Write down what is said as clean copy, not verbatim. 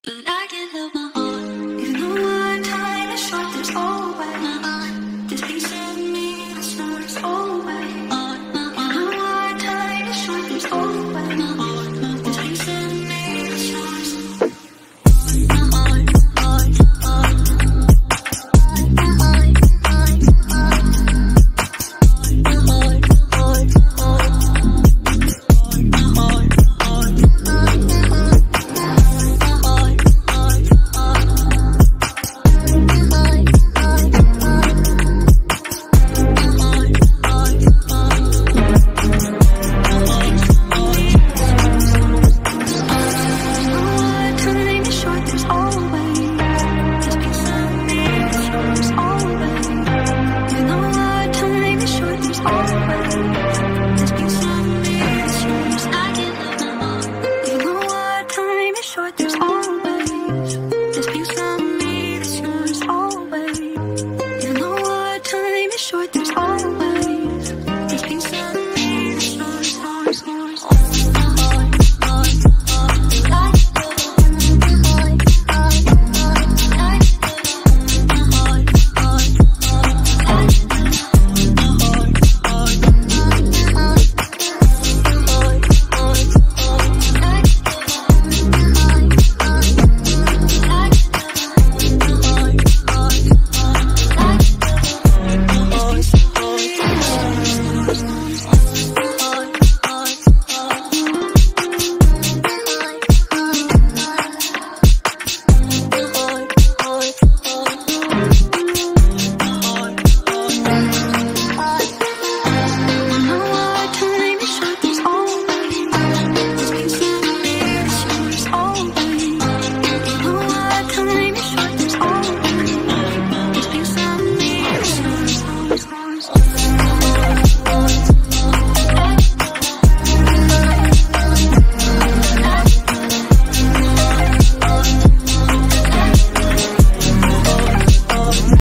But I can't help my heart. Even though our time is short, there's always this piece of me that snows always. Even though our time is short, there's always this piece of me that snows. There's always